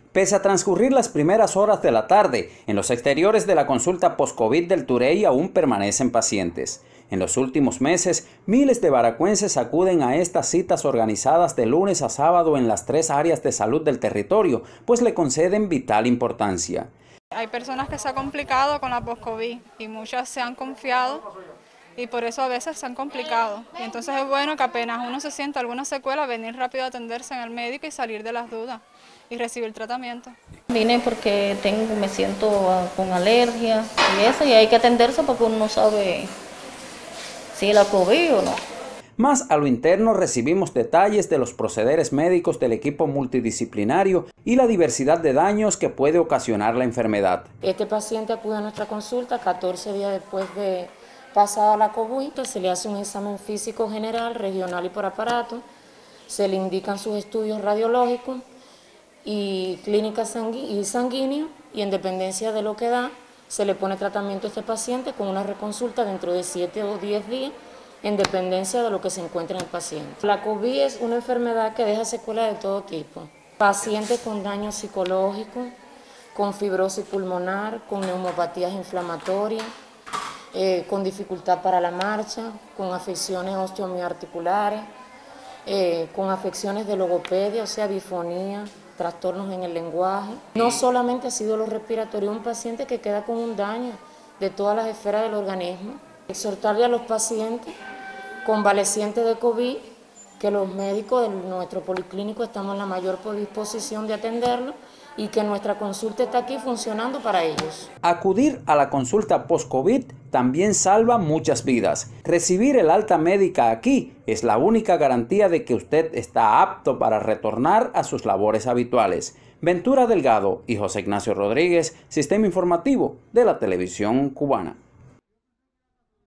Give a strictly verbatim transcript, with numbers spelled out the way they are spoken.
Pese a transcurrir las primeras horas de la tarde, en los exteriores de la consulta post-COVID del Turey aún permanecen pacientes. En los últimos meses, miles de baracuenses acuden a estas citas organizadas de lunes a sábado en las tres áreas de salud del territorio, pues le conceden vital importancia. Hay personas que se han complicado con la post-COVID y muchas se han confiado y por eso a veces se han complicado. Y entonces es bueno que apenas uno se sienta alguna secuela, venir rápido a atenderse en el médico y salir de las dudas y recibir tratamiento. Vine porque tengo, me siento con alergia y eso, y hay que atenderse porque uno no sabe si es la COVID o no. Más a lo interno recibimos detalles de los procederes médicos del equipo multidisciplinario y la diversidad de daños que puede ocasionar la enfermedad. Este paciente acude a nuestra consulta catorce días después de pasada la COVID, se le hace un examen físico general, regional y por aparato, se le indican sus estudios radiológicos y clínica sanguí- y sanguínea, y en dependencia de lo que da, se le pone tratamiento a este paciente con una reconsulta dentro de siete o diez días, en dependencia de lo que se encuentre en el paciente. La COVID es una enfermedad que deja secuelas de todo tipo. Pacientes con daño psicológico, con fibrosis pulmonar, con neumopatías inflamatorias, eh, con dificultad para la marcha, con afecciones osteomiarticulares, eh, con afecciones de logopedia, o sea, bifonía, trastornos en el lenguaje. No solamente ha sido lo respiratorio, un paciente que queda con un daño de todas las esferas del organismo. Exhortarle a los pacientes convalecientes de COVID que los médicos de nuestro policlínico estamos en la mayor disposición de atenderlos y que nuestra consulta está aquí funcionando para ellos. Acudir a la consulta post-COVID también salva muchas vidas. Recibir el alta médica aquí es la única garantía de que usted está apto para retornar a sus labores habituales. Ventura Delgado y José Ignacio Rodríguez, Sistema Informativo de la Televisión Cubana.